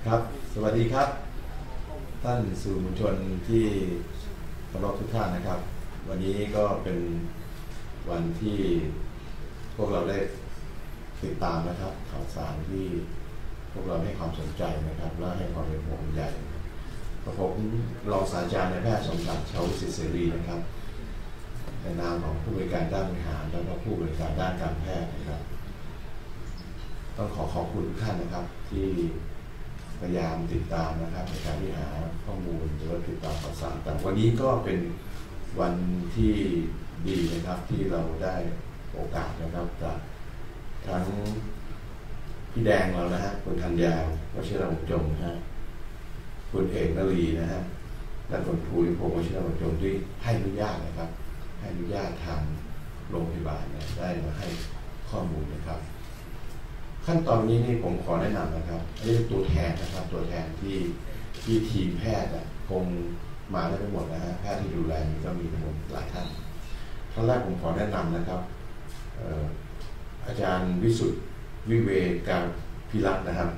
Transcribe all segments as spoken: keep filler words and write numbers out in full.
ครับสวัสดีครับท่านสื่อมวลชนที่เคารพทุกท่านนะครับวันนี้ก็เป็นวันที่พวกเราได้ติดตามนะครับข่าวสารที่พวกเราให้ความสนใจนะครับและให้ความเป็นห่วงใยผมรองศาสตราจารย์นายแพทย์สมศักดิ์ ชาวศิษย์เสรีนะครับในนามของผู้บริการด้านบริหารและก็ผู้บริการด้านการแพทย์นะครับต้องขอขอบคุณทุกท่านนะครับที่พยายามติดตามนะครับในการที่หาข้อมูลหรือว่าติดตามข่าวสารแต่วันนี้ก็เป็นวันที่ดีนะครับที่เราได้โอกาสนะครับจากทั้งพี่แดงเรานะฮะคุณธัญญาวชิรวงศ์จงนะฮะคุณเอกนลีนะฮะและคุณภูริพงศ์วชิรวงศ์จงที่ให้อนุญาตนะครับให้อนุญาตทางโรงพยาบาลเนี่ยได้มาให้ข้อมูลนะครับขั้นตอนนี้นี่ผมขอแนะนำนะครับนี่เป็นตัวแทนนะครับตัวแทนที่ที่ทีมแพทย์คงมาได้ไม่หมดนะฮะแพทย์ที่ดูแลก็มีทั้งหมดหลายท่านท่านแรกผมขอแนะนำนะครับอาจารย์วิสุทธิ์วิเวการพิรัตน์นะครับ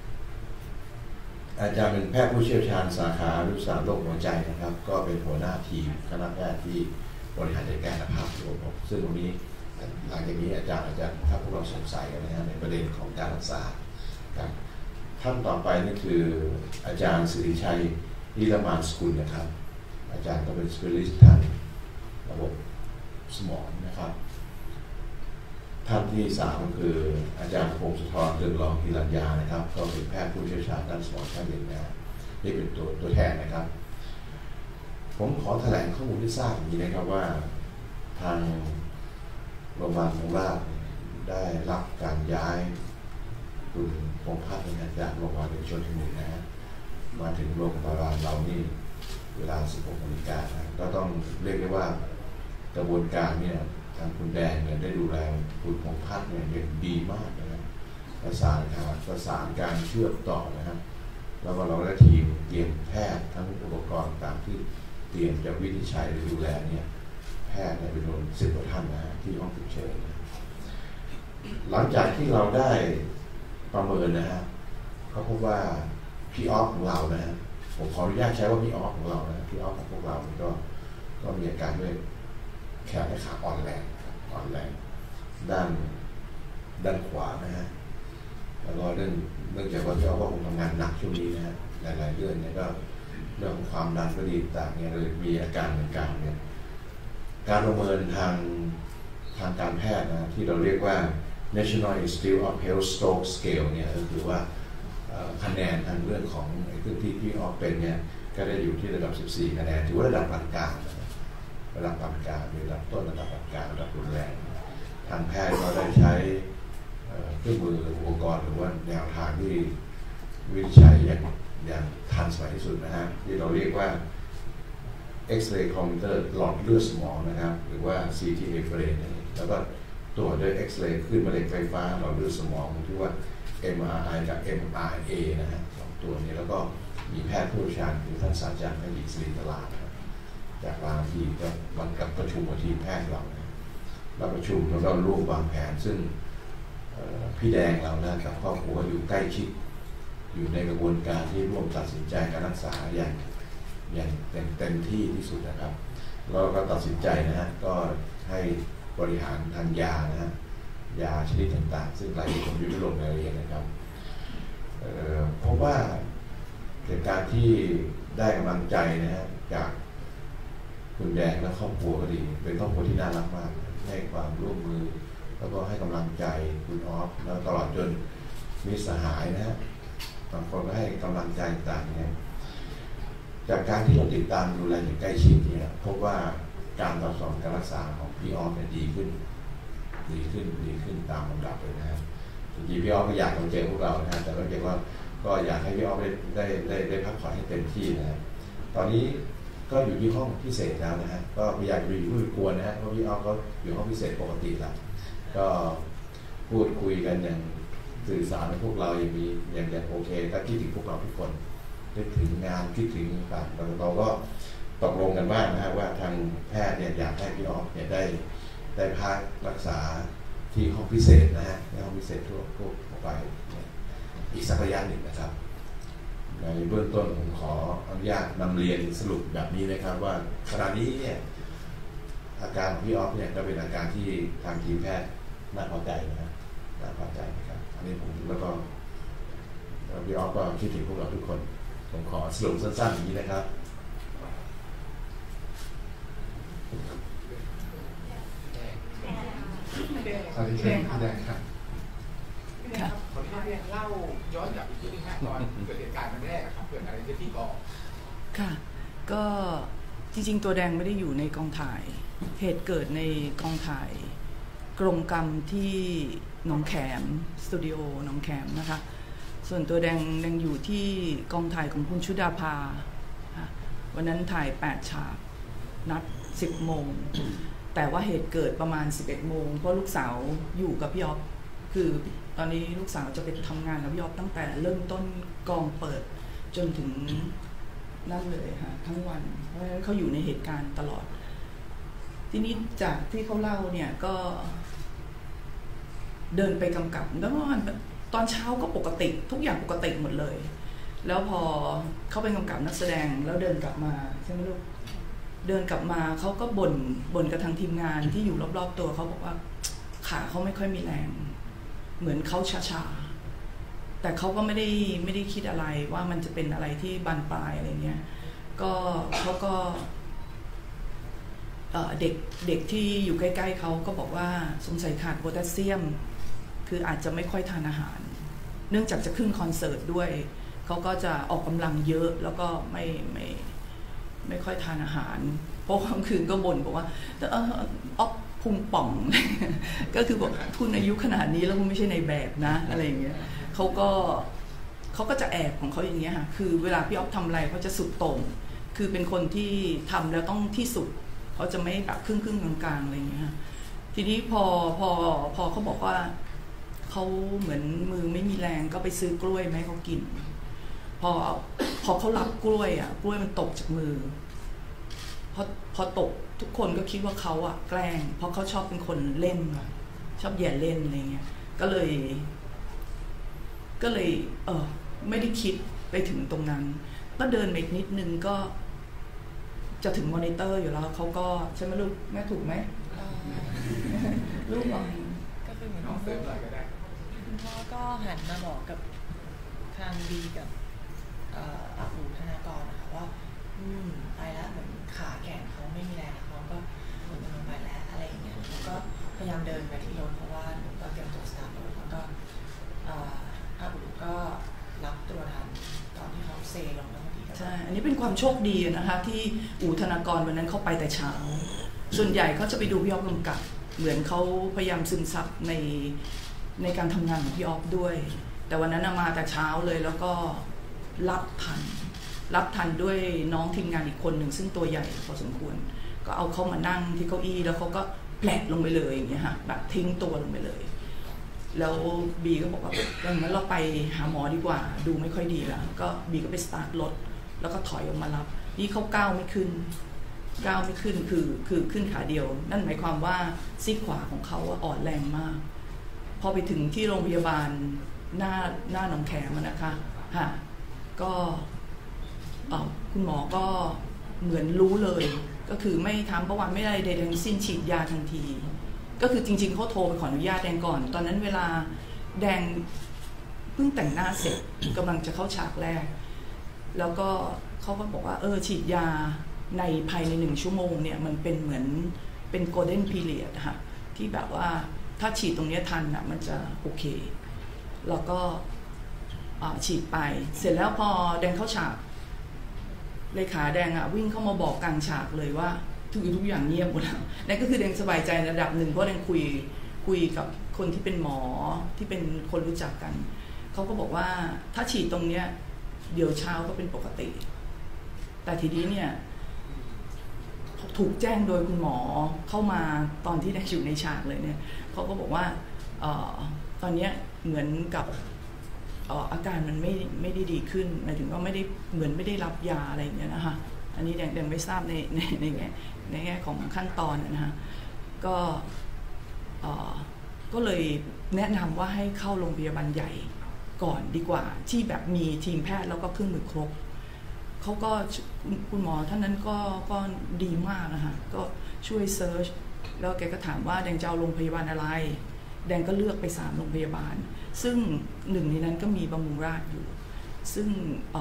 อาจารย์เป็นแพทย์ผู้เชี่ยวชาญสาขาวิชาโรคหัวใจนะครับก็เป็นหัวหน้าทีมคณะแพทย์ที่บริหารจัดการภาพรวมซึ่งตรงนี้หลังจากนี้อาจารย์อาจารย์ถ้าพวกเราสงสัยกันนะฮะในประเด็นของการรักษาครับท่านต่อไปนี่คืออาจารย์สิริชัยนิรมานสกุลนะครับอาจารย์ก็เป็นสเปเชียลิสต์ทางระบบสมองนะครับท่านที่สามคืออาจารย์พงศธรเรืองรองฮิรัญญานะครับก็เป็นแพทย์ผู้เชี่ยวชาญด้านสมองชั้นหนึ่งนะนี่เป็นตัวตัวแทนนะครับผมขอแถลงข้อมูลที่ทราบอย่างนี้นะครับว่าทางโรงพยาบาลของราชได้รับการย้ายคุณพงษ์พัฒน์จากโรงพยาบาลเอกชนแห่งหนึ่งนะฮะมาถึงโรงพยาบาลเรานี่เวลา สิบหกนาฬิกานะก็ต้องเรียกได้ว่ากระบวนการเนี่ยทางคุณแดงเนี่ยได้ดูแลคุณพงษ์พัฒน์เนี่ยอย่างดีมากนะครับประสานการประสานการเชื่อมต่อนะครับแล้วก็เราได้ทีมเตรียมแพทย์ทั้งอุปกรณ์ต่างที่เตรียมจะวินิจฉัยหรือดูแลเนี่ยแพทย์เนี่ยเป็นคนสิบกว่าท่านนะที่ห้องฉุกเฉินหลังจากที่เราได้ประเมินนะฮะเขาพบว่าพี่ออฟของเรานะฮะผมขออนุญาตใช้ว่าพี่ออฟของเรานะพี่ออฟของพวกเราก็ก็มีอาการด้วยแขนและขาอ่อนแรงอ่อนแรงด้านด้านขวานะฮะแล้วก็เรื่องเนื่องจากว่าพี่ออฟก็คงทำงานหนักช่วงนี้นะฮะหลายๆเรื่องเนี่ยก็เรื่องของความดันก็ดีต่างเนี่ยเลยมีอาการเหมือนกันเนี่ยการประเมินทางทางการแพทย์นะที่เราเรียกว่า National Institute of Health Stroke Scale เนี่ยก็คือว่าคะแนนทางเรื่องของพื้นที่ที่ออกเป็นเนี่ยก็ได้อยู่ที่ระดับสิบสี่คะแนนถือว่าระดับปานกลางระดับปานกลางระดับต้นระดับปานกลางระดับรุนแรงทางแพทย์ก็ได้ใช้เครื่องมืออุปกรณ์หรือว่าแนวทางที่วินิจฉัยอย่างอย่างทันสมัยที่สุดนะฮะที่เราเรียกว่าเอ็กซเรย์คอมพิวเตอร์หลอดเลือดสมองนะครับหรือว่า ซี ที เอ เฟรนแล้วก็ตรวจด้วยเอ็กซเรย์คลื่นมะเร็งไฟฟ้าหลอดเลือดสมองที่ว่า เอ็ม อาร์ ไอ กับ เอ็ม อาร์ เอ นะฮะสองตัวนี้แล้วก็มีแพทย์ผู้เชี่ยวชาญคือท่านศาสตราจารย์แพทย์หญิงศิริตลาภจากบางทีก็วันกับประชุมกับทีมแพทย์เราเราประชุมแล้วก็ร่วมวางแผนซึ่งพี่แดงเรานะกับครอบครัวอยู่ใกล้ชิดอยู่ในกระบวนการที่ร่วมตัดสินใจการรักษาอย่างอย่างเต็มเต็มที่ที่สุดนะครับเราก็ตัดสินใจนะฮะก็ให้บริหารทางยานะฮะยาชนิดต่างๆซึ่งหลายคนอยู่ในโรงพยาบาลนะครับเพราะว่าเหตุการณ์ที่ได้กำลังใจนะฮะจากคุณแดงและครอบครัวก็ดีเป็นครอบครัวที่น่ารักมากให้ความร่วมมือแล้วก็ให้กำลังใจคุณออฟแล้วตลอดจนมีสหายนะฮะบางคนก็ให้กำลังใจต่างๆเนี่ยจากการที่เราติดตามดูแลอย่างใกล้ชิดเนี่ยพบว่าการตอบสนองการรักษาของพี่ออฟเนี่ยดีขึ้นดีขึ้นดีขึ้นตามลำดับเลยนะฮะจริงๆพี่ออฟก็อยากมาเจอพวกเรานะฮะแต่ก็เรียกว่าก็อยากให้พี่ออฟได้ได้ได้ได้พักผ่อนให้เต็มที่นะฮะตอนนี้ก็อยู่ที่ห้องพิเศษแล้วนะฮะก็ไม่อยากจะอยู่ไม่กลัวนะฮะเพราะพี่ออฟก็อยู่ห้องพิเศษปกติแล้วก็พูดคุยกันอย่างสื่อสารกับพวกเราอย่างมีอย่างอย่างโอเคก็คิดถึงพวกเราทุกคนคิดถึงงานคิดถึงต่างๆเราก็ตกลงกันบ้างนะฮะว่าทางแพทย์เนี่ยอยากให้พี่ออฟเนี่ยได้ได้พักรักษาที่ห้องพิเศษนะฮะในห้องพิเศษทั่วทั่วไปอีกสักระยะหนึ่งนะครับในเบื้องต้นผมขออนุญาตนำเรียนสรุปแบบนี้นะครับว่าขณะนี้เนี่ยอาการของพี่ออฟเนี่ยก็เป็นอาการที่ทางทีมแพทย์น่าพอใจนะครับน่าพอใจนะครับอันนี้ผมแล้วก็พี่ออฟก็คิดถึงพวกเราทุกคนผมขอสรุปสั้นๆอย่างนี้นะครับสวัสดีครับพี่แดงครับพี่แดงครับขออนุญาตเล่าย้อนกลับไปที่ห้าตอนเกิดเหตุการณ์มันแรกครับเกิดอะไรขึ้นที่กองค่ะก็จริงๆตัวแดงไม่ได้อยู่ในกองถ่ายเหตุเกิดในกองถ่ายกรงกรรมที่หนองแขมสตูดิโอหนองแขมนะคะส่วนตัวแดงแดงอยู่ที่กองถ่ายของคุณชุดาภาวันนั้นถ่ายแปดฉากนัดสิบโมงแต่ว่าเหตุเกิดประมาณสิบเอ็ดโมงเพราะลูกสาวอยู่กับพี่อ๊อฟคือตอนนี้ลูกสาวจะไปทำงานกับพี่อ๊อฟตั้งแต่เริ่มต้นกองเปิดจนถึงนั่นเลยค่ะทั้งวันเพราะฉะนั้นเขาอยู่ในเหตุการณ์ตลอดทีนี้จากที่เขาเล่าเนี่ยก็เดินไปกำกับแล้วตอนเช้าก็ปกติทุกอย่างปกติหมดเลยแล้วพอเขาไปกำกับนักแสดงแล้วเดินกลับมาใช่ไหมลูกเดินกลับมาเขาก็บ่นบ่นกับทางทีมงานที่อยู่รอบๆตัวเขาบอกว่าขาเขาไม่ค่อยมีแรงเหมือนเขาชาๆแต่เขาก็ไม่ได้ไม่ได้คิดอะไรว่ามันจะเป็นอะไรที่บานปลายอะไรเงี้ยก็เขาก็เด็กเด็กที่อยู่ใกล้ๆเขาก็บอกว่าสงสัยขาดโพแทสเซียมคืออาจจะไม่ค่อยทานอาหารเนื่องจากจะขึ้นคอนเสิร์ตด้วยเขาก็จะออกกำลังเยอะแล้วก็ไม่ไม่ไม่ค่อยทานอาหารเพราะกลางคืนก็บ่นบอกว่าเอออ๊อฟพุงป่อง ก็คือบอกคุณอายุขนาดนี้แล้วคุณไม่ใช่ในแบบนะอะไรอย่างเงี้ยเขาก็เขาก็จะแอบของเขาอย่างเงี้ยค่ะคือเวลาพี่อ๊อฟทำอะไรเขาจะสุดโต่งคือเป็นคนที่ทำแล้วต้องที่สุดเขาจะไม่แบบครึ่งครึ่งกลางๆอะไรอย่างเงี้ยทีนี้พอพอพอเขาบอกว่าเขาเหมือนมือไม่มีแรงก็ไปซื้อกล้วยมาให้เขากินพอพอเขารับกล้วยอ่ะกล้วยมันตกจากมือพอพอตกทุกคนก็คิดว่าเขาอ่ะแกล้งเพราะเขาชอบเป็นคนเล่นชอบแย่เล่นอะไรเงี้ยก็เลยก็เลยเออไม่ได้คิดไปถึงตรงนั้นก็เดินไปนิดนึงก็จะถึงมอนิเตอร์อยู่แล้วเขาก็ใช่ไหมลูกแม่ถูกไหมลูกอ่ะก็คือเหมือนคุณพ่อก็หันมาบอกกับทางดีกับอาอูธนากรนะคะว่าอืมไปแล้วเหมือนขาแขนเขาไม่มีแรงเขาก็เหมือนลงไปแล้วอะไรอย่างเงี้ยแล้วก็พยายามเดินไปที่รถเพราะว่าหนูก็เตรียมตัวสตาร์ทรถแล้วก็อาอูก็รับตัวทันตอนที่เขาเซลงแล้วพอดีใช่อันนี้เป็นความโชคดีนะคะที่อูธนากรวันนั้นเขาไปแต่เช้าส่วนใหญ่เขาจะไปดูพี่อ๊อฟกำกับเหมือนเขาพยายามซึมซับในในการทำงานของพี่อ๊อฟด้วยแต่วันนั้นมาแต่เช้าเลยแล้วก็รับทันรับทันด้วยน้องทีมงานอีกคนหนึ่งซึ่งตัวใหญ่พอสมควรก็เอาเขามานั่งที่เก้าอี้แล้วเขาก็แผลลงไปเลยอย่างเงี้ยฮะแบบทิ้งตัวลงไปเลยแล้วบีก็บอกว่าอย่างนั้นเราไปหาหมอดีกว่าดูไม่ค่อยดีแล้วก็บีก็ไปสตาร์ทรถแล้วก็ถอยออกมารับนี่เขาก้าวไม่ขึ้นก้าวไม่ขึ้นคือคือขึ้นขาเดียวนั่นหมายความว่าซี่ขวาของเขาอ่อนแรงมากพอไปถึงที่โรงพยาบาลหน้าหน้าหนองแขมนะคะฮะก็คุณหมอก็เหมือนรู้เลยก็คือไม่ทำประวัติไม่ได้ใดๆทั้งสิ้นฉีดยาทันทีก็คือจริงๆเขาโทรไปขออนุญาตแดงก่อนตอนนั้นเวลาแดงเพิ่งแต่งหน้าเสร็จกำลังจะเข้าฉากแรกแล้วก็เขาก็บอกว่าเออฉีดยาในภายในหนึ่งชั่วโมงเนี่ยมันเป็นเหมือนเป็นโกลเด้นพีเรียดค่ะที่แบบว่าถ้าฉีดตรงนี้ทันอ่ะมันจะโอเคแล้วก็ฉีดไปเสร็จแล้วพอแดงเข้าฉากเลขาแดงอ่ะวิ่งเข้ามาบอกกลางฉากเลยว่าทุกทุกอย่างเงียบหมดแล้วนั่นก็คือแดงสบายใจระดับหนึ่งเพราะแดงคุยคุยกับคนที่เป็นหมอที่เป็นคนรู้จักกันเขาก็บอกว่าถ้าฉีดตรงเนี้ยเดี๋ยวเช้าก็เป็นปกติแต่ทีนี้เนี่ยถูกแจ้งโดยคุณหมอเข้ามาตอนที่แดงอยู่ในฉากเลยเนี่ยเขาก็บอกว่าตอนนี้เหมือนกับอาการมันไม่ไม่ได้ดีขึ้นหมายถึงว่าไม่ได้เหมือนไม่ได้รับยาอะไรอย่างเงี้ยนะคะอันนี้แดงแดงไม่ทราบในในในแง่ในแง่ของขั้นตอนนะคะก็ก็เลยแนะนำว่าให้เข้าโรงพยาบาลใหญ่ก่อนดีกว่าที่แบบมีทีมแพทย์แล้วก็เครื่องมือครบเขาก็คุณหมอท่านนั้นก็ก็ดีมากนะคะก็ช่วยเซิร์ชแล้วแกก็ถามว่าแดงจะเอาโรงพยาบาลอะไรแดงก็เลือกไปสามโรงพยาบาลซึ่งหนึ่งในนั้นก็มีบำรุงราษฎร์อยู่ซึ่ง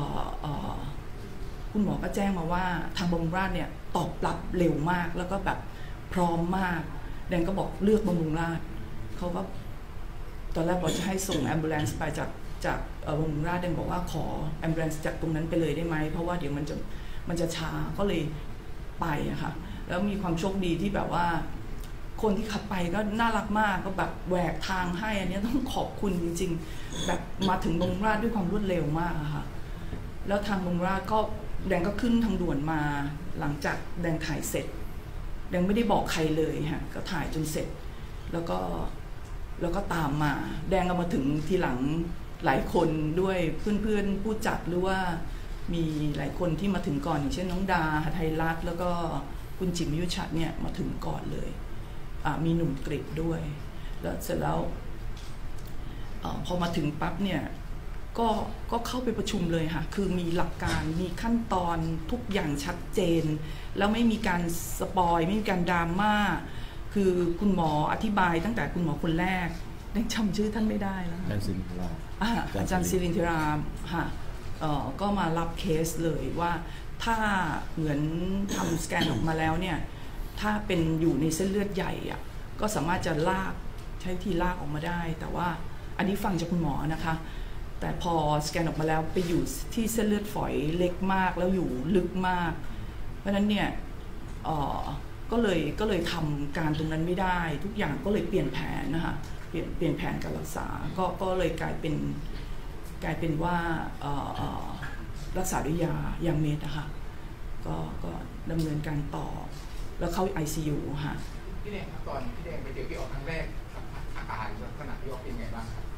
คุณหมอก็แจ้งมาว่าทางบำรุงราษฎร์เนี่ยตอบรับเร็วมากแล้วก็แบบพร้อมมากแดงก็บอกเลือกบำรุงราษฎร์เขาก็ตอนแรกบอกจะให้ส่งแอมบูเลนซ์ไปจากจากบำรุงราษฎร์แดงบอกว่าขอแอมบูเลนซ์จากตรงนั้นไปเลยได้ไหมเพราะว่าเดี๋ยวมันจะมันจะช้าก็เลยไปอะค่ะแล้วมีความโชคดีที่แบบว่าคนที่ขับไปก็น่ารักมากก็แบบแหวกทางให้อันนี้ต้องขอบคุณจริงๆแบบมาถึงบำรุงราษฎร์ด้วยความรวดเร็วมากอะค่ะแล้วทางบำรุงราษฎร์ก็แดงก็ขึ้นทางด่วนมาหลังจากแดงถ่ายเสร็จแดงไม่ได้บอกใครเลยค่ะก็ถ่ายจนเสร็จแล้วก็แล้วก็ตามมาแดงก็มาถึงทีหลังหลายคนด้วยเพื่อนๆผู้จัดหรือว่ามีหลายคนที่มาถึงก่อนอย่างเช่นน้องดาหทัยรัตน์แล้วก็คุณจิมยุชัดเนี่ยมาถึงก่อนเลยมีหนุ่มกฤษด้วยแล้วเสร็จแล้วพอมาถึงปั๊บเนี่ยก็ก็เข้าไปประชุมเลยค่ะคือมีหลักการมีขั้นตอนทุกอย่างชัดเจนแล้วไม่มีการสปอยไม่มีการดราม่าคือคุณหมออธิบายตั้งแต่คุณหมอคนแรกยังจำชื่อท่านไม่ได้แล้วอาจารย์ศิรินทราอาจารย์ศิรินทราค่ะก็มารับเคสเลยว่าถ้าเหมือนทำสแกนออกมาแล้วเนี่ยถ้าเป็นอยู่ในเส้นเลือดใหญ่อะก็สามารถจะลากใช้ทีลากออกมาได้แต่ว่าอันนี้ฟังจากคุณหมอนะคะแต่พอสแกนออกมาแล้วไปอยู่ที่เส้นเลือดฝอยเล็กมากแล้วอยู่ลึกมากเพราะฉะนั้นเนี่ยก็เลยก็เลยทำการตรงนั้นไม่ได้ทุกอย่างก็เลยเปลี่ยนแผนนะคะเปลี่ยนเปลี่ยนแผนการรักษาก็ก็เลยกลายเป็นกลายเป็นว่ารักษาด้วยยายาเม็ดนะคะก็ก็ดำเนินการต่อแล้วเข้า ไอ ซี ยู ค่ะพี่แดงครับตอนพี่แดงไปเจอพี่ออกครั้งแรกอาการลักษณะพี่ออกเป็นไงบ้างครับ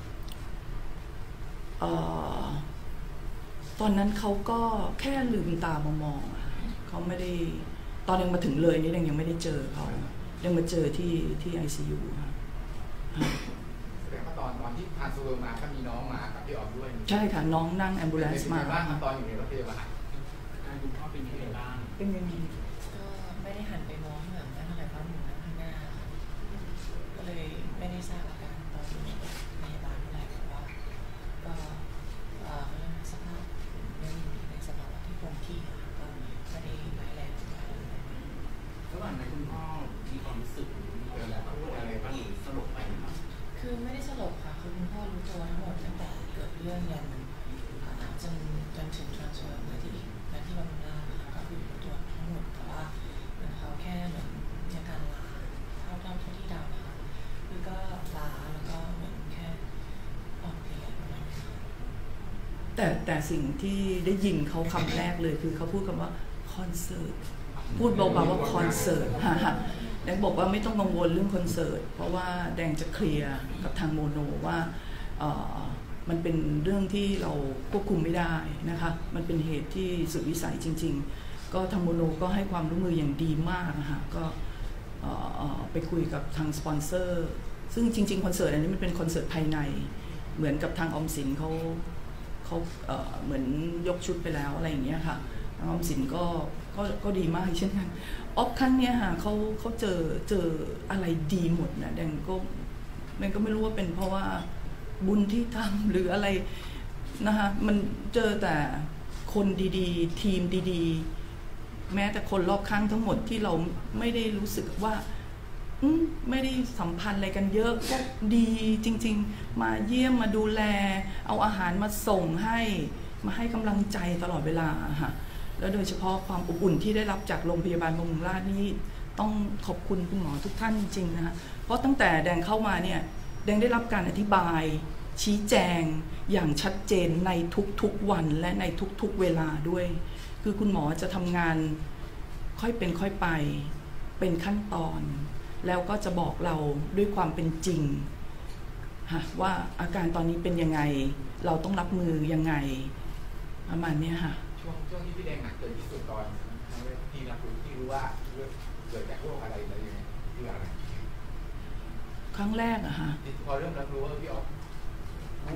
ตอนนั้นเขาก็แค่ลืมตามามองเขาไม่ได้ตอนยังมาถึงเลยนี่ยังยังไม่ได้เจอเขายังมาเจอที่ที่ ไอ ซี ยู ค่ะแสดงว่าตอนตอนที่พาซูเวอร์มาก็มีน้องมากับพี่ออกด้วยใช่ค่ะน้องนั่งแอมบูเลนซ์มาบ้างตอนอยู่ในรถพยาบาลคุณพ่อเป็นยังไงบ้างเป็นยังไงก็ไม่ได้หันไปมองข้างหลังเท่าไหร่เพราะหนูนั่งข้างหน้าก็เลยไม่ได้ทราบอาการตอนอยู่ในรถพยาบาลเท่าไหร่เพราะว่าก็สภาพยังอยู่ในสภาวะที่คงที่ก็ไม่ได้ร้ายแรงระหว่างนั้นคุณพ่อมีความรู้สึกเวลาพูดอะไรบ้างหรือสลบไปไหมครับคือไม่ได้สลบค่ะคือคุณพ่อรู้ตัวทั้งหมดตั้งแต่เกิดเรื่องยันจนจนถึง transfer มาที่มาที่บำรุงราษฎร์นะคะก็คือรู้ตัวทั้งหมดแต่ว่าเหมือนเขาแค่เหมือนมีอาการลาเท่าเท่าที่ดาวนะคะคือก็ลาแล้วก็เหมือนแค่อ่อนเพลียประมาณนี้แต่แต่สิ่งที่ได้ยินเขาคำแรกเลยคือเขาพูดคำว่าคอนเสิร์ตพูดเบาๆว่าคอนเสิร์ตฮ่าแดงบอกว่าไม่ต้องกังวลเรื่องคอนเสิร์ตเพราะว่าแดงจะเคลียร์กับทางโมโนว่ามันเป็นเรื่องที่เราควบคุมไม่ได้นะคะมันเป็นเหตุที่สุดวิสัยจริงๆก็ทางโมโนก็ให้ความร่วมมืออย่างดีมากนะคะก็ไปคุยกับทางสปอนเซอร์ซึ่งจริงๆคอนเสิร์ตอันนี้มันเป็นคอนเสิร์ตภายในเหมือนกับทางออมสินเขาเขาเหมือนยกชุดไปแล้วอะไรอย่างเงี้ยค่ะทางออมสินก็ก็ก็ดีมากเช่นกันออฟครั้งเนี้ยค่ะเขาเขาเจอเจออะไรดีหมดนะแดงก็แดงก็ไม่รู้ว่าเป็นเพราะว่าบุญที่ทำหรืออะไรนะคะมันเจอแต่คนดีๆทีมดีๆแม้แต่คนรอบข้างทั้งหมดที่เราไม่ได้รู้สึกว่าไม่ได้สัมพันธ์อะไรกันเยอะก็ดีจริงๆมาเยี่ยมมาดูแลเอาอาหารมาส่งให้มาให้กำลังใจตลอดเวลาค่ะแล้วโดยเฉพาะความอบอุ่นที่ได้รับจากโรงพยาบาลบำรุงราษฎร์นี่ต้องขอบคุณคุณหมอทุกท่านจริงๆนะคะเพราะตั้งแต่แดงเข้ามาเนี่ยแดงได้รับการอธิบายชี้แจงอย่างชัดเจนในทุกๆวันและในทุกๆเวลาด้วยคือคุณหมอจะทำงานค่อยเป็นค่อยไปเป็นขั้นตอนแล้วก็จะบอกเราด้วยความเป็นจริงว่าอาการตอนนี้เป็นยังไงเราต้องรับมือยังไงประมาณนี้ค่ะช่วงช่วงที่พี่แดงหนักเกิดที่สุดตอนที่รับรู้ที่รู้ว่าเกิดจากโรคอะไรอะไรยังไงที่อะไรครั้งแรกอะค่ะพอเริ่มรับรู้ว่าพี่ออกวูบไปเลย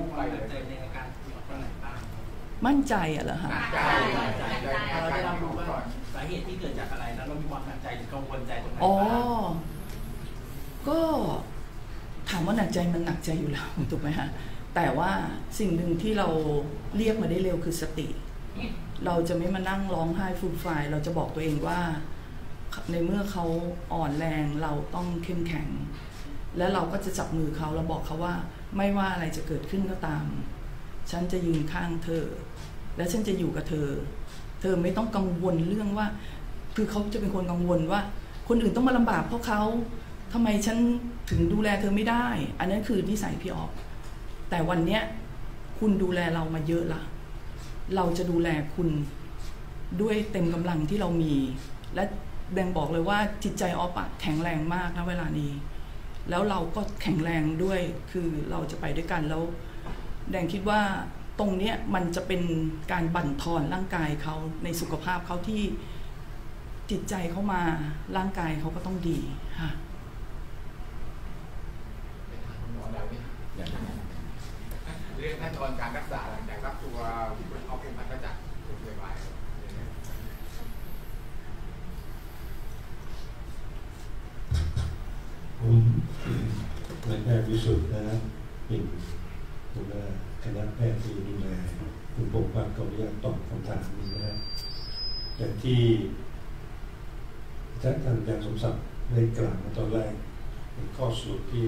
ใจในการที่ออกตอนไหนบ้างมั่นใจอะเหรอฮะเราได้รับรู้ว่าสาเหตุที่เกิดจากอะไรแล้วเรามีความหนักใจหรือกังวลใจตรงไหนบ้างอ๋อก็ถามว่าหนักใจมันหนักใจอยู่แล้วถูกไหมฮะแต่ว่าสิ่งหนึ่งที่เราเรียกมาได้เร็วคือสติเราจะไม่มานั่งร้องไห้ฟูมฟายเราจะบอกตัวเองว่าในเมื่อเขาอ่อนแรงเราต้องเข้มแข็งและเราก็จะจับมือเขาแล้วบอกเขาว่าไม่ว่าอะไรจะเกิดขึ้นก็ตามฉันจะยืนข้างเธอและฉันจะอยู่กับเธอเธอไม่ต้องกังวลเรื่องว่าคือเขาจะเป็นคนกังวลว่าคนอื่นต้องมาลำบากเพราะเขาทำไมฉันถึงดูแลเธอไม่ได้อันนั้นคือนิสัยพี่ออฟแต่วันเนี้ยคุณดูแลเรามาเยอะละเราจะดูแลคุณด้วยเต็มกำลังที่เรามีและแดงบอกเลยว่าจิตใจออฟแข็งแรงมากนะเวลานี้แล้วเราก็แข็งแรงด้วยคือเราจะไปด้วยกันแล้วแดงคิดว่าตรงเนี้ยมันจะเป็นการบั่นทอนร่างกายเขาในสุขภาพเขาที่จิตใจเขามาร่างกายเขาก็ต้องดีค่ะเรื่องขั้นตอนการรักษาหลังจากรับตัวคุณออฟเป็นพัฒจากโรงพยาบาลผมในแพทย์วิสุทธิ์นะครับเป็นหัวหน้าคณะแพทย์ที่ดูแลคุณปกปักขออนุญาตตอบคำถามนี้นะครับอย่างที่ท่านอาจารย์สมศักดิ์ได้กล่าวมาตอนแรกเป็นข้อสรุปที่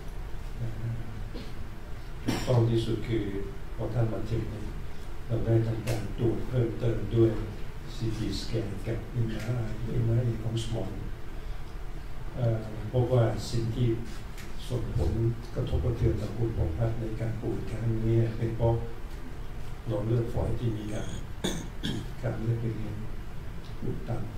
ถูกต้องที่สุดคือพอท่านมาถึงเราได้ทำการตรวจเพิ่มเติมด้วย ซี ที สแกนกับ เอ็ม อาร์ ไอ เอ็ม อาร์ ไอ ของสมองพบว่าสิ่งที่ส่งผลกระทบกระเทือนต่อคุณปกปักในการป่วยครั้งนี้เป็นเพราะหลอดเลือดฝอยที่มีการการเลือดไปเลี้ยงอุดตัน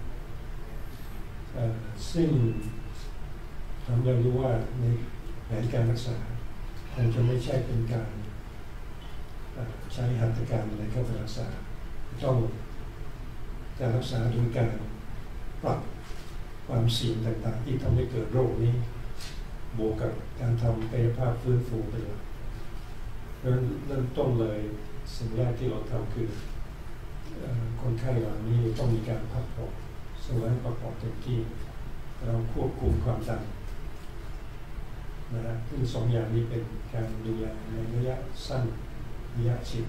ซึ่งทำให้เรารู้ว่าในแผนการรักษาคงจะไม่ใช่เป็นการใช้หัตถการอะไรเข้าไปรักษาต้องการรักษาโดยการปรับความเสี่ยงต่างๆที่ทำให้เกิดโรคนี้บวกกับการทำกายภาพฟื้นฟูไปเลยเริ่มต้นเลยสิ่งแรกที่เราทำคือคนไข้เหล่านี้ต้องมีการพักผ่อนสวายพักผ่อนเต็มที่เราควบคุมความดันนะฮะซึ่งสองอย่างนี้เป็นการดูแลในระยะสั้นระยะฉีด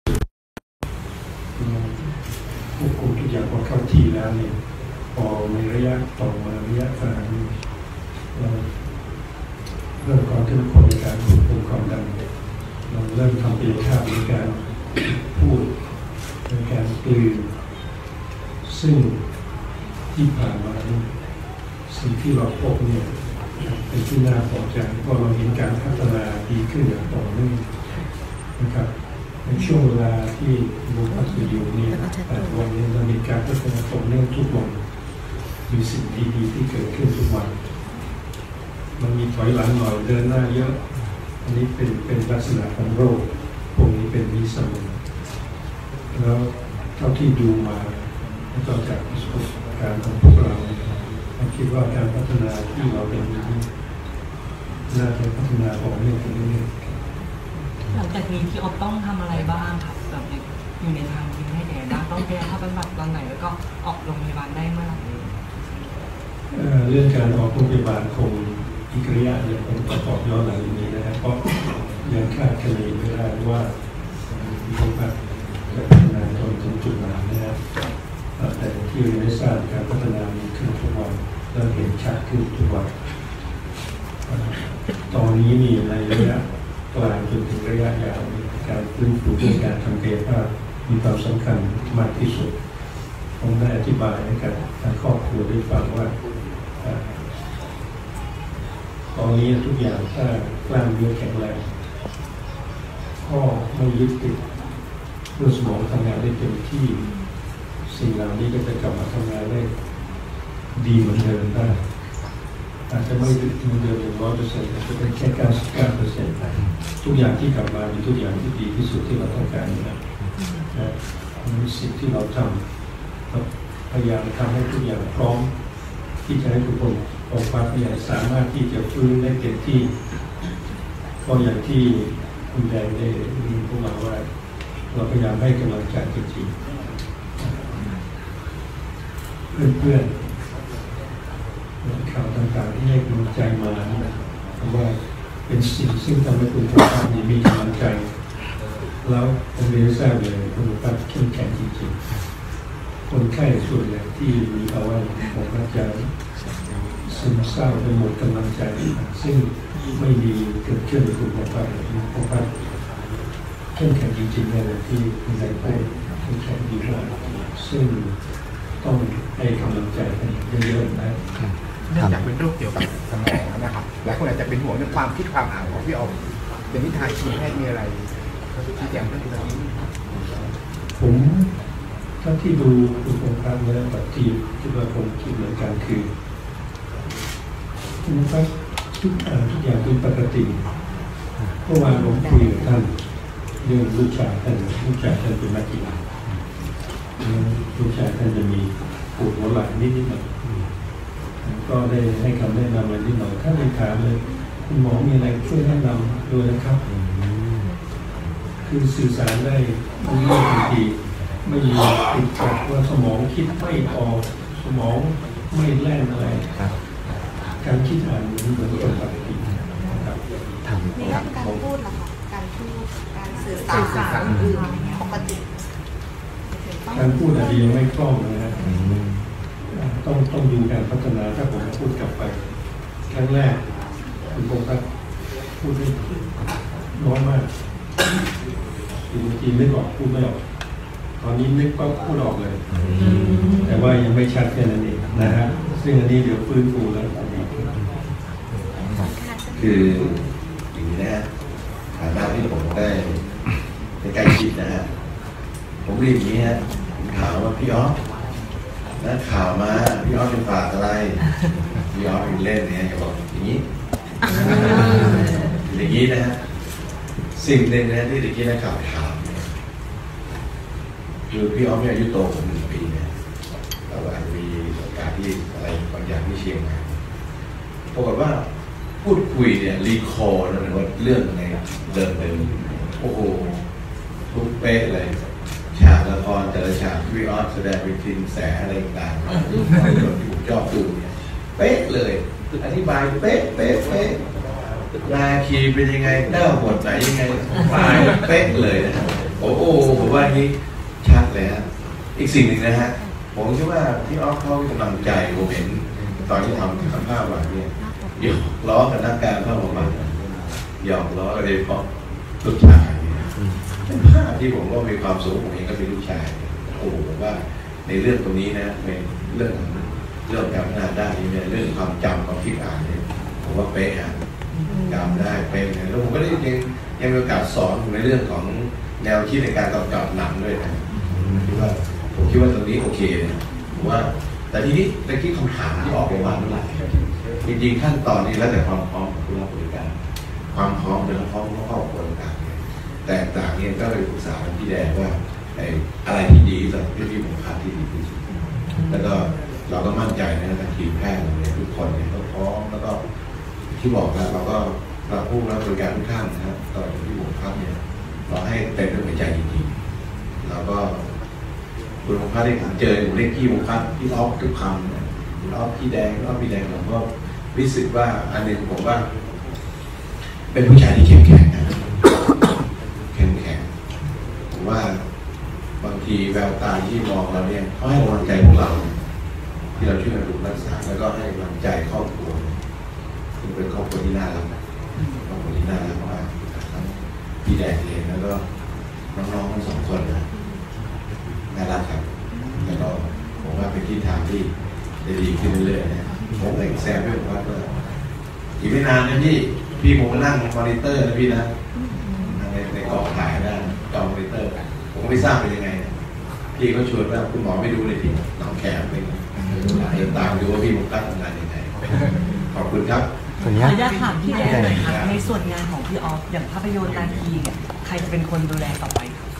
ควบคุมทุกอย่างพอเข้าที่แล้วเนี่ยพอในระยะต่อมาระยะกลางเราเริ่มความเข้มข้นในการควบคุมความดันเราเริ่มทำเป็นค่าในการพูดในการกลืนซึ่งที่ผ่านมาสิ่งที่เราพบเนี่ยเป็นที่น่าพอใจเพราะเราเห็นการพัฒนาดีขึ้นอย่างต่อเนื่องนะครับในช่วงเวลาที่บุคคลอยู่เนี่ยแต่วันนี้เรามีการพัฒนาต่อเนื่องทุกวันมีสิ่งดีๆที่เกิดขึ้นทุกวันมันมีถอยหลังหน่อยเดินหน้าเยอะอันนี้เป็นเป็นลักษณะของโรคพวกนี้เป็นวิสัยแล้วเท่าที่ดูมาแล้วก็จากประสบการณ์ของพวกเราเราคิดว่าการพัฒนาที่เราเป็นนี้น่าจะพัฒนาต่อเนื่องไปเรื่อยๆหลังจากนี้ที่ออฟต้องทำอะไรบ้างครับแบบอยู่ในทางที่ให้แก่บ้างต้องไปเข้าบำบัดตอนไหนแล้วก็ออกโรงพยาบาลได้เมื่อไหร่เรื่องการออกโรงพยาบาลคงอีกระยะเนี่ยผมประกอบย้อนหลังอย่างนี้นะครับเพราะยังคาดคะเนไม่ได้ว่าโรคจะพัฒนาจนถึงจุดไหนนะครับแต่ที่เราได้ทราบการพัฒนามีขึ้นทุกวันและเห็นชัดขึ้นทุกวันตอนนี้มีในระยะกลางจนถึงระยะยาวการฟื้นฟูด้วยการทำกายภาพมีความสำคัญมากที่สุดผมได้อธิบายให้กับทางครอบครัวได้ฟังว่าตอนนี้ทุกอย่างถ้ากล้ามเนื้อแข็งแรงข้อไม่ยึดติดเมื่อสมองทำงานได้เต็มที่สิ่งเหล่านี้ก็จะกลับมาทำงานได้ดีเหมือนเดิมได้อาจจะไม่ถึงเดิมอย่างร้อยเปอร์เซ็นต์แต่จะเป็นแค่เก้าสิบเก้าเปอร์เซ็นต์ทุกอย่างที่กลับมาเป็นทุกอย่างที่ดีที่สุดที่เราต้องการนะนี่สิ่งที่เราทำพยายามทำให้ทุกอย่างพร้อมที่จะให้ทุกคนองค์ความใหญ่สามารถที่จะฟื้นได้เต็มที่ก็อย่างที่คุณแดงได้ยินพวกเราว่าเราพยายามให้กำลังใจจริงๆเพื่อนๆข่าวต่างๆที่ให้กำลังใจมาเพราะว่าเป็นสิ่งซึ่งทำให้คุณภาพนี้มีกำลังใจแล้วผมเรียนทราบเลยคุณภาพเข้มแข็งจริงๆคนไข้ส่วนใหญ่ที่มีภาวะผมก็จะซึมเศร้าไปหมดกำลังใจซึ่งไม่มีเกิดขึ้นในคุณภาพคุณภาพเข้มแข็งจริงๆเลยที่คุณแดงพูดเข้มแข็งดีมากซึ่งต้องให้กำลังใจกันเยอะๆนะเนื่องจากเป็นโรคเกี่ยวกับสมองนะครับหลายคนอาจจะเป็นห่วงเรื่องความคิดความอ่านของพี่ออมเป็นนิทานทีมแพทย์มีอะไรชี้แจงเรื่องนี้ผมถ้าที่ดูดูโครงการแล้วแบบที่ที่ว่าผมคิดเหมือนกันคือคุณภาพทุกอย่างทุกอย่างเป็นปกติเมื่อวานผมคุยกับท่านเรื่องลูกชายท่านลูกชายท่านเป็นนักกีฬาลูกชายท่านจะมีปวดหัวไหล่นิดนิดหน่อยก็ได้ให้คำแนะนำอะไรนิดหน่อยท่านเลยถามเลยคุณหมอมีอะไรช่วยแนะนำด้วยนะครับคือสื่อสารได้ไม่ยากทันทีไม่มีติดขัดว่าสมองคิดไม่ออกสมองไม่แล่นอะไรการคิดอ่านเหมือนเหมือนคนปกตินะครับมีเรื่องการพูดเหรอคะการพูดการสื่อสารอื่นปกติการพูดอาจจะยังไม่คล่องนะฮะต้องต้องดูการพัฒนาถ้าผมพูดกลับไปครั้งแรกคุณพงศ์ครับพูดได้น้อยมากจริงๆนึกออกพูดไม่ออกตอนนี้นึกก็พูดออกเลยแต่ว่ายังไม่ชัดแค่นั้นเองนะฮะซึ่งอันนี้เดี๋ยวฟื้นฟูแล้วดีคืออย่างนี้นะฐานะที่ผมได้ในใกล้ชิดนะฮะผมเรียนอย่างนี้ฮะถามว่าพี่อ๊อฟนักข่าวมาพี่อ๊อฟเป็นฝากอะไรพี่อ๊อฟเป็นเล่นเนี่ยอย่าบอกอย่างนี้อย่างนี้นะฮะสิ่งหนึ่งนะที่ตะกี้นักข่าวถามเนี่ยคือพี่อ๊อฟเนี่ยอายุโตผมหนึ่งปีเนี่ยเราอาจจะมีโอกาสที่อะไรบางอย่างที่เชียงใหม่ปรากฏว่าพูดคุยเนี่ยรีคอร์นะหรือว่าเรื่องในเดิมเดิมโอ้โหทุกเป๊ะเลยฉากละครแต่ละฉากพี่ออสแสดงเป็นทินแสอะไรต่างๆที่ผมชอบดูเนี่ยเป๊ะเลยอธิบายเป๊ะเป๊ะเป๊ะนาคีเป็นยังไงเต้าบทไหนยังไงปลายเป๊ะเลยนะโอ้โหผมว่านี้ชัดเลยฮะอีกสิ่งหนึ่งนะฮะผมคิดว่าพี่ออสเขากำลังใจผมเห็นตอนที่ทำทำภาพวันเนี่ยหยอกล้อกับนักการภาพออกมาหยอกล้อโดยเฉพาะลูกชายเป็นภาพที่ผมก็มีความสุขผมเองก็เป็นลูกชายโอ้โหผมว่าในเรื่องตรงนี้นะเป็นเรื่องของเรื่องการพัฒนาได้เนี่ยเรื่องความจำความคิดอ่านเนี่ยผมว่าเป๊ะอ่ะจำได้เป๊ะเลยแล้วผมก็ได้ยังยังมีโอกาสสอนในเรื่องของแนวคิดในการกำกับหนังด้วยนะคิดว่าผมคิดว่าตรงนี้โอเคเลยผมว่าแต่ทีนี้ตะกี้คำถามที่ออกมาเมื่อไหร่จริงๆขั้นตอนนี้แล้วแต่ความพร้อมของผู้รับบริการความพร้อมเรื่องพร้อมของครอบครัวต่างๆแต่ต่างเนี่ยก็เลยปรึกษาพี่แดงว่าอะไรที่ดีสำหรับที่ผมคัดที่ดีที่สุดแล้วก็เราก็มั่นใจนะทีมแพทย์เนี่ยทุกคนเนี่ยก็พร้อมแล้วก็ที่บอกแล้วเราก็เราผู้รับบริการทุกท่านนะครับตอนที่ผมคัดเนี่ยเราให้เต็มด้วยหัวใจจริงๆเราก็คุณผมคัดได้ผมเจอผมเรียกพี่ผมคัดพี่ออฟทุกคำเนี่ยพี่ออฟพี่แดงพี่ออฟพี่แดงผมก็รู้สึกว่าอันหนึ่งผมว่าเป็นผู้ชายที่เข้มแข็งนะเข้มแข็งผมว่าบางทีแววตาที่มองเราเนี่ยเขาให้กำลังใจพวกเราที่เราช่วยกันดูรักษาแล้วก็ให้กำลังใจครอบครัวซึ่งเป็นครอบครัวที่น่ารักครอบครัวที่น่ารักมากทั้งพี่แดงเองแล้วก็น้องๆทั้งสองคนนะน่ารักครับแล้วก็ผมว่าเป็นที่ทางที่จะดีขึ้นเรื่อยๆนะผมเองแซมด้วยว่าอีกไม่นานนะพี่พี่ผมมานั่งมอนิเตอร์นะพี่นะในในกองถ่ายนะจอมอนิเตอร์ผมไม่ทราบเป็นยังไงพี่ก็ชวนว่าคุณหมอไม่ดูเลยพี่น้องแขกเป็นเดินตามดูว่าพี่ผมตั้งทำงานยังไงขอบคุณครับขออนุญาตถามพี่แดงหน่อยครับในส่วนงานของพี่ออฟอย่างภาพยนตร์นาคีเนี่ยใครจะเป็นคนดูแลต่อไปครับ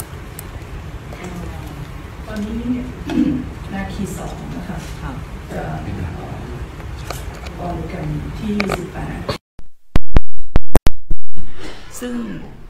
ตอนนี้เนี่ยนาคีสองนะคะจะออกกันที่สิบแปดซึ่ง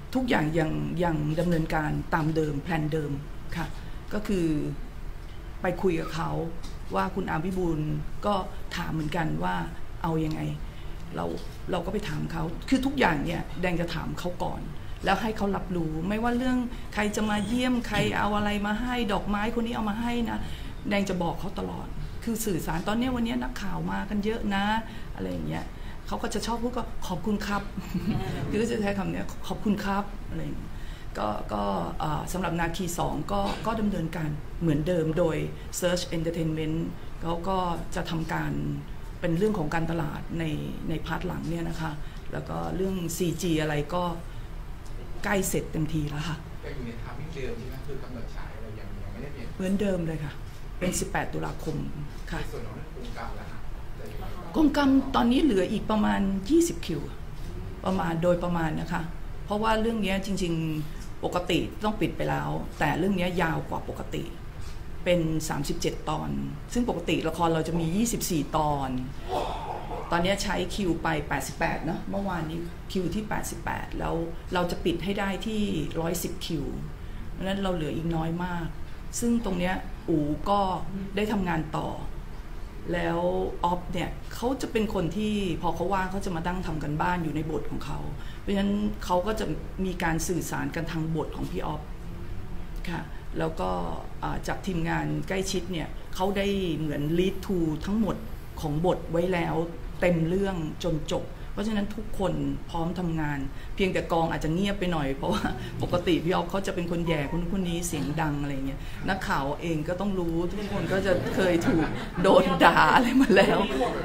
ทุกอย่างยังยังดำเนินการตามเดิมแผนเดิมค่ะก็คือไปคุยกับเขาว่าคุณอาวิบูลย์ก็ถามเหมือนกันว่าเอายังไงเราเราก็ไปถามเขาคือทุกอย่างเนี่ยแดงจะถามเขาก่อนแล้วให้เขารับรู้ไม่ว่าเรื่องใครจะมาเยี่ยมใครเอาอะไรมาให้ดอกไม้คนนี้เอามาให้นะแดงจะบอกเขาตลอดคือสื่อสารตอนนี้วันนี้นักข่าวมากันเยอะนะอะไรอย่างเงี้ยเขาก็จะชอบพูดก็ขอบคุณครับคือจะใช้คำนี้ขอบคุณครับอะไรก็ก็สำหรับนาคีสองก็ก็ดำเนินการเหมือนเดิมโดย Search Entertainment เขาก็จะทำการเป็นเรื่องของการตลาดในในพาร์ทหลังเนี่ยนะคะแล้วก็เรื่อง ซี จี อะไรก็ใกล้เสร็จเต็มทีแล้วค่ะก็อยู่ในทางที่เดิมใช่ไหมคือกำหนดฉายอะไรยังยังไม่ได้เปลี่ยนเหมือนเดิมเลยค่ะเป็นสิบแปดตุลาคมค่ะส่วนของกรงกรรมล่ะครับกรงกรรมตอนนี้เหลืออีกประมาณยี่สิบคิวประมาณโดยประมาณนะคะเพราะว่าเรื่องนี้จริงๆปกติต้องปิดไปแล้วแต่เรื่องนี้ยาวกว่าปกติเป็นสามสิบเจ็ดตอนซึ่งปกติละครเราจะมียี่สิบสี่ตอนตอนนี้ใช้คิวไปแปดสิบแปดเนาะเมื่อวานนี้คิวที่แปดสิบแปดแล้วเราจะปิดให้ได้ที่หนึ่งร้อยสิบคิวเพราะฉะนั้นเราเหลืออีกน้อยมากซึ่งตรงเนี้ยอู๋ก็ได้ทำงานต่อแล้วออฟเนี่ยเขาจะเป็นคนที่พอเขาว่างเขาจะมาตั้งทำกันบ้านอยู่ในบทของเขาเพราะฉะนั้นเขาก็จะมีการสื่อสารกันทางบทของพี่ออฟค่ะแล้วก็จากทีมงานใกล้ชิดเนี่ยเขาได้เหมือน lead to ทั้งหมดของบทไว้แล้วเต็มเรื่องจนจบเพราะฉะนั้นทุกคนพร้อมทำงานเพียงแต่กองอาจจะเงียบไปหน่อยเพราะว่าปกติพี่ออฟเขาจะเป็นคนแย่คนคนนี้เสียงดังอะไรเงี้ยนักข่าวเองก็ต้องรู้ทุกคนก็จะเคยถูกโดนด่าอะไรมาแล้ว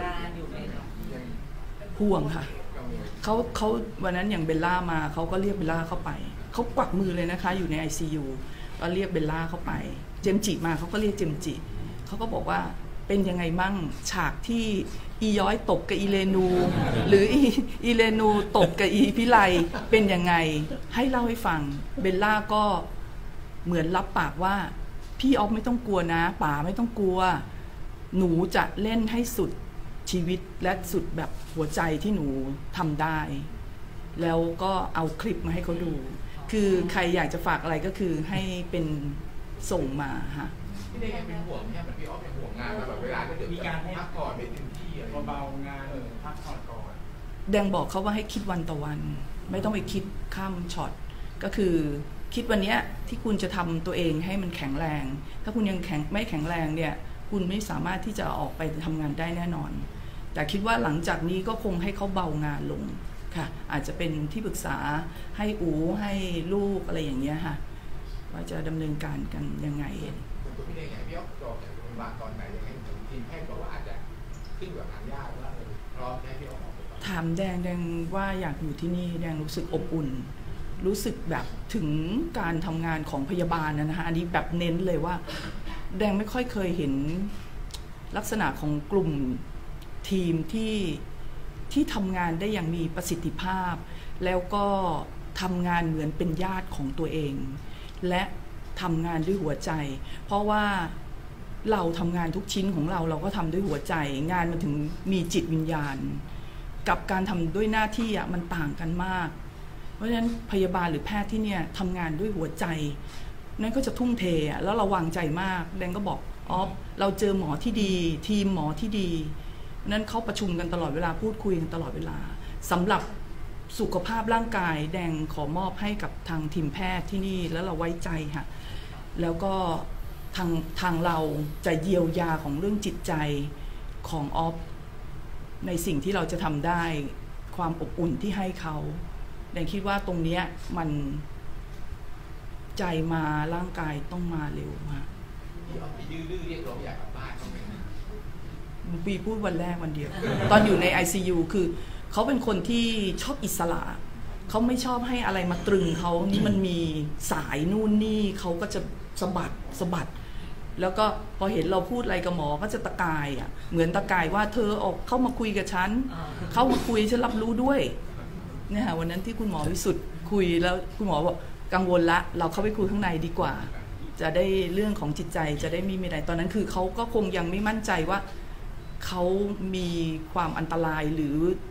ห่วงค่ะเขาเขาวันนั้นอย่างเบลล่ามาเขาก็เรียกเบลล่าเข้าไปเขากวักมือเลยนะคะอยู่ใน ไอ ซี ยู ก็เรียกเบลล่าเข้าไปเจมจิมาเขาก็เรียกเจมจิเขาก็บอกว่าเป็นยังไงมั่งฉากที่อีย้อยตบกับอีเลนูหรืออีอีเลนูตบกับอีพิไลเป็นยังไงให้เล่าให้ฟังเบลล่าก็เหมือนรับปากว่าพี่ออฟไม่ต้องกลัวนะป๋าไม่ต้องกลัวหนูจะเล่นให้สุดชีวิตและสุดแบบหัวใจที่หนูทำได้แล้วก็เอาคลิปมาให้เขาดูคือใครอยากจะฝากอะไรก็คือให้เป็นส่งมาฮะพี่เดย์เป็นห่วงแค่แบบพี่ออฟเป็นห่วงงานแบบเวลาก็เดี๋ยวมีการพักผ่อนไม่เต็มที่อะไรเบาๆงานเออพักผ่อนก่อนแดงบอกเขาว่าให้คิดวันต่อวันไม่ต้องไปคิดข้ามช็อตก็คือคิดวันนี้ที่คุณจะทำตัวเองให้มันแข็งแรงถ้าคุณยังแข็งไม่แข็งแรงเนี่ยคุณไม่สามารถที่จะออกไปทำงานได้แน่นอนแต่คิดว่าหลังจากนี้ก็คงให้เขาเบางานลงค่ะอาจจะเป็นที่ปรึกษาให้อู๋ให้ลูกอะไรอย่างเงี้ยค่ะว่าจะดำเนินการกันยังไงตัวพี่เองไงพี่อ๊อฟบอกจากโรงพยาบาลตอนไหนยังไงทีมแพทย์บอกว่าอาจจะขึ้นกับทางญาติว่าพร้อมให้พี่อ๊อฟออกไปถามแดงแดงว่าอยากอยู่ที่นี่แดงรู้สึกอบอุ่นรู้สึกแบบถึงการทำงานของพยาบาลนะฮะอันนี้แบบเน้นเลยว่าแดงไม่ค่อยเคยเห็นลักษณะของกลุ่มทีมที่ที่ทำงานได้อย่างมีประสิทธิภาพแล้วก็ทำงานเหมือนเป็นญาติของตัวเองและทำงานด้วยหัวใจเพราะว่าเราทำงานทุกชิ้นของเราเราก็ทำด้วยหัวใจงานมันถึงมีจิตวิญญาณกับการทำด้วยหน้าที่อ่ะมันต่างกันมากเพราะฉะนั้นพยาบาลหรือแพทย์ที่เนี่ยทำงานด้วยหัวใจนั่นก็จะทุ่มเทแล้วเราวางใจมากแดงก็บอกอ๋อเราเจอหมอที่ดีทีมหมอที่ดีนั้นเขาประชุมกันตลอดเวลาพูดคุยกันตลอดเวลาสำหรับสุขภาพร่างกายแดงขอมอบให้กับทางทีมแพทย์ที่นี่แล้วเราไว้ใจค่ะแล้วก็ทางทางเราจะเยียวยาของเรื่องจิตใจของออฟในสิ่งที่เราจะทำได้ความอบอุ่นที่ให้เขาแดงคิดว่าตรงนี้มันใจมาร่างกายต้องมาเร็วมากพี่ออฟดื้อๆเรียกร้องอยากกลับบ้านเขาไหมปีพูดวันแรกวันเดียวตอนอยู่ใน ไอ ซี ยู คือเขาเป็นคนที่ชอบอิสระเขาไม่ชอบให้อะไรมาตรึงเขานี่มันมีสายนู่นนี่เขาก็จะสะบัดสะบัดแล้วก็พอเห็นเราพูดอะไรกับหมอก็จะตะกายอ่ะเหมือนตะกายว่าเธอออกเข้ามาคุยกับฉันเข้ามาคุยฉันรับรู้ด้วยเนี่ยวันนั้นที่คุณหมอวิสุทธ์คุยแล้วคุณหมอบอกกังวลละเราเข้าไปคุยข้างในดีกว่าจะได้เรื่องของจิตใจจะได้ไม่มีอะไรตอนนั้นคือเขาก็คงยังไม่มั่นใจว่าเขามีความอันตรายหรือ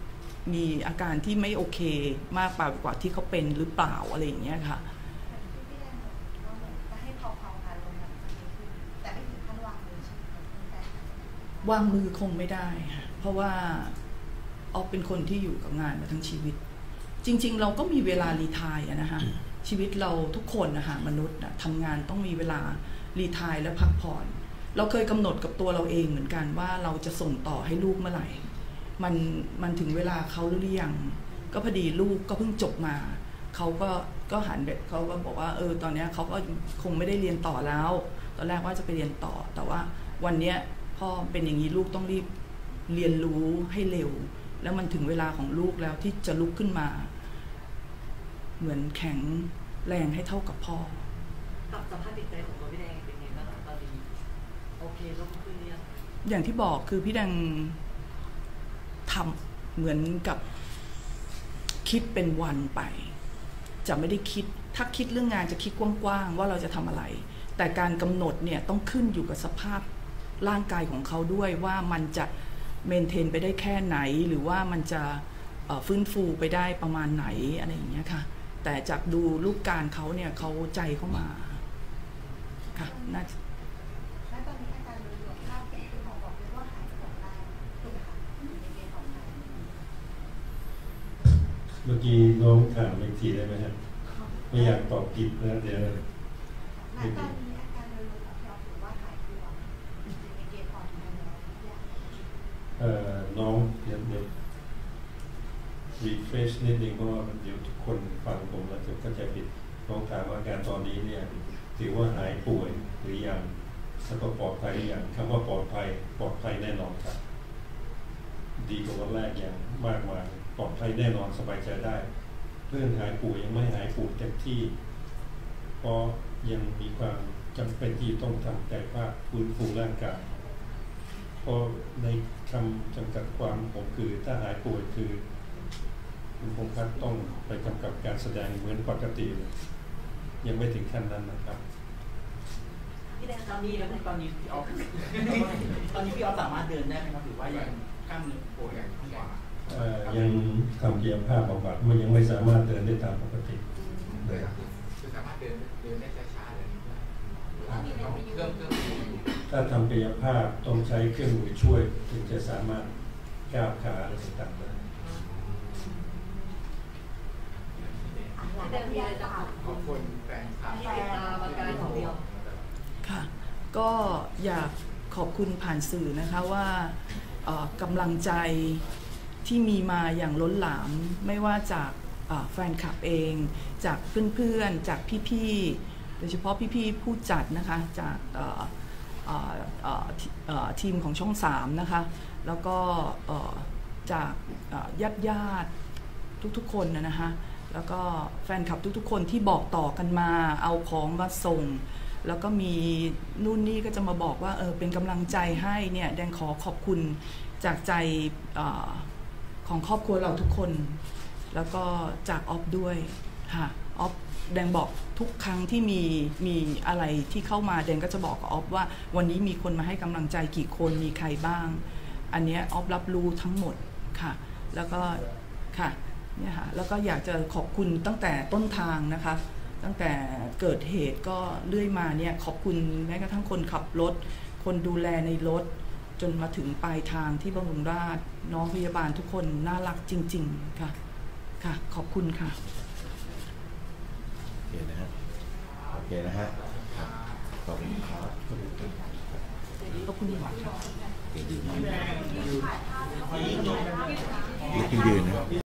มีอาการที่ไม่โอเคมากกว่าที่เขาเป็นหรือเปล่าอะไรอย่างเงี้ยค่ะวางมือคงไม่ได้เพราะว่าออฟเป็นคนที่อยู่กับงานมาทั้งชีวิตจริงๆเราก็มีเวลารีไทร์นะคะชีวิตเราทุกคนนะคะมนุษย์นะทำงานต้องมีเวลารีไทร์และพักผ่อนเราเคยกำหนดกับตัวเราเองเหมือนกันว่าเราจะส่งต่อให้ลูกเมื่อไหร่มันมันถึงเวลาเขาหรือยังก็พอดีลูกก็เพิ่งจบมาเขาก็ก็หันไปเขาก็บอกว่าเออตอนนี้เขาก็คงไม่ได้เรียนต่อแล้วตอนแรกว่าจะไปเรียนต่อแต่ว่าวันนี้พ่อเป็นอย่างนี้ลูกต้องรีบเรียนรู้ให้เร็วแล้วมันถึงเวลาของลูกแล้วที่จะลุกขึ้นมาเหมือนแข็งแรงให้เท่ากับพ่อกับสภาพจิตใจของตัวพี่แดงเป็นไงบ้างตอนนี้โอเคแล้วก็คือยังอย่างที่บอกคือพี่แดงทำเหมือนกับคิดเป็นวันไปจะไม่ได้คิดถ้าคิดเรื่องงานจะคิดกว้างๆว่าเราจะทำอะไรแต่การกำหนดเนี่ยต้องขึ้นอยู่กับสภาพร่างกายของเขาด้วยว่ามันจะเมนเทนไปได้แค่ไหนหรือว่ามันจะฟื้นฟูไปได้ประมาณไหนอะไรอย่างเงี้ยค่ะแต่จากดูรูปการเขาเนี่ยเขาใจเข้ามาค่ะน่าจะและตอนนี้อาการโดยรวมภาพที่หมอบอกเลยว่าหายปวดได้ถูกไหมคะในเกณฑ์ของใครเมื่อกี้น้องถามอีกทีได้ไหมครับไม่อยากตอบผิดนะเดี๋ยวณตอนนี้อาการโดยรวมของพี่ออฟถือว่าหายปวดในเกณฑ์ของใครแล้วเอ่อน้องเดี๋ยวเดี๋ยวรีเฟรชนิดนึงเพราะว่าเดี๋ยวทุกคนฟังผมแล้วจะเข้าใจผิดน้องถามว่าอาการตอนนี้เนี่ยถือว่าหายป่วยหรือยังแล้วก็ปลอดภัยหรือยังคำว่าปลอดภัยปลอดภัยแน่นอนครับดีกว่าวันแรกอย่างมากมายปลอดภัยแน่นอนสบายใจได้เรื่องหายป่วยยังไม่หายป่วยเต็มที่เพราะยังมีความจำเป็นที่ต้องทำกายภาพฟื้นฟูร่างกายเพราะในคำจำกัดความผมคือถ้าหายป่วยคือคุณพงษ์พัฒน์ต้องไปกำกับการแสดงเหมือนปกติยังไม่ถึงขั้นนั้นนะครับพี่แดงตอนนี้แล้วตอนนี้พี่ออฟตอนนี้พี่ออฟสามารถเดินได้ไหมครับหรือว่ายังกล้ามเนื้อป่วยอย่างที่ว่ายังทำกายภาพบำบัดมันยังไม่สามารถเดินได้ตามปกติเลยคือสามารถเดินเดินได้ช้าๆเลยต้องเครื่องเครื่องถ้าทำกายภาพต้องใช้เครื่องมือช่วยถึงจะสามารถก้าวขาอะไรต่างๆได้เดินยากขอบคุณแฟนคลับค่ะก็อยากขอบคุณผ่านสื่อนะคะว่ากำลังใจที่มีมาอย่างล้นหลามไม่ว่าจากแฟนคลับเองจากเพื่อนๆจากพี่ๆโดยเฉพาะพี่ๆผู้จัดนะคะจากทีมของช่องสามนะคะแล้วก็จากญาติญาติทุกๆคนนะคะแล้วก็แฟนคลับทุกๆคนที่บอกต่อกันมาเอาของมาส่งแล้วก็มีนู่นนี่ก็จะมาบอกว่าเออเป็นกำลังใจให้เนี่ยแดงขอขอบคุณจากใจของครอบครัวเราทุกคนแล้วก็จากออฟด้วยค่ะออฟแดงบอกทุกครั้งที่มีมีอะไรที่เข้ามาแดงก็จะบอกกับออฟว่าวันนี้มีคนมาให้กำลังใจกี่คนมีใครบ้างอันนี้ออฟรับรู้ทั้งหมดค่ะแล้วก็ค่ะเนี่ยค่ะแล้วก็อยากจะขอบคุณตั้งแต่ต้นทางนะคะตั้งแต่เกิดเหตุก็เรื่อยมาเนี่ยขอบคุณแม้กระทั่งคนขับรถคนดูแลในรถจนมาถึงปลายทางที่บำรุงราษฎร์น้องพยาบาลทุกคนน่ารักจริงๆค่ะค่ะขอบคุณค่ะโอเคนะฮะโอเคนะฮะขอบคุณครับขอบคุณมากดีมากยืนยืนนะ